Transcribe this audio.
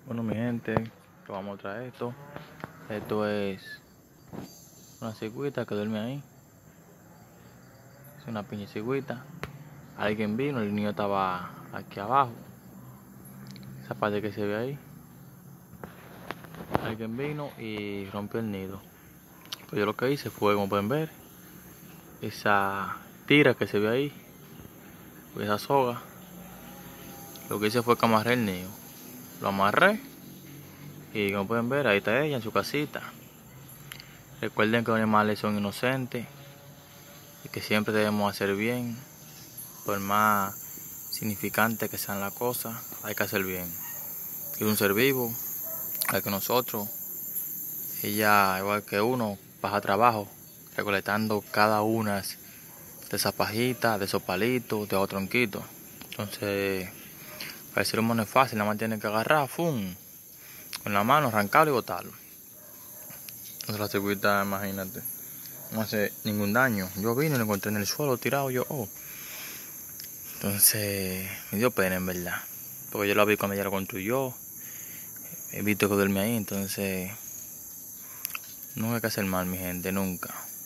Bueno, mi gente, que vamos a traer esto. Esto es una cigüita que duerme ahí. Es una piña cigüita. Alguien vino, el niño estaba aquí abajo. Esa parte que se ve ahí. Alguien vino y rompió el nido. Pues yo lo que hice fue, como pueden ver, esa tira que se ve ahí, esa soga. Lo que hice fue que amarré el nido. Lo amarré y como pueden ver, ahí está ella en su casita. Recuerden que los animales son inocentes y que siempre debemos hacer bien. Por más significante que sean las cosas, hay que hacer bien. Es un ser vivo, igual que nosotros. Ella, igual que uno, pasa trabajo recolectando cada una de esas pajitas, de esos palitos, de esos tronquitos. Entonces, para el ser humano es fácil, nada más tiene que agarrar, ¡fum!, con la mano, arrancarlo y botarlo. Entonces la cigüita, imagínate, no hace ningún daño. Yo vine y lo encontré en el suelo tirado, yo, oh. Entonces, me dio pena en verdad, porque yo la vi cuando ella lo construyó. He visto que duerme ahí, entonces no hay que hacer mal, mi gente, nunca.